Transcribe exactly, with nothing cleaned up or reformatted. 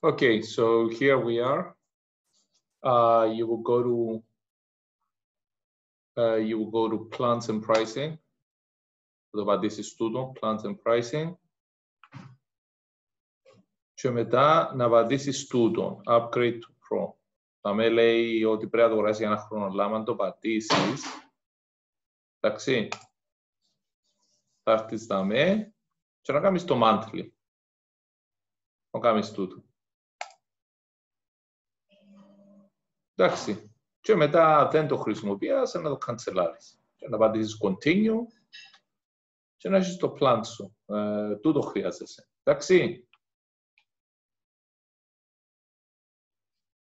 Okay, so here we are. Uh, you will go to uh, you will go to plans and pricing. Θα το πατήσεις τούτο, plans and pricing. Και μετά να πατήσεις τούτο, upgrade to pro. Θα με λέει ότι πρέπει να το αγοράσεις για ένα χρόνο, αλλά αν το πατήσεις, εντάξει, θα έρθεις τα με και να κάνεις το monthly. Να κάνεις τούτο. Εντάξει. Και μετά δεν το χρησιμοποιείς, να το καντσελάρεις. Και να πατήσεις continue και να έχεις το plan σου. Ε, τούτο χρειάζεσαι. Εντάξει.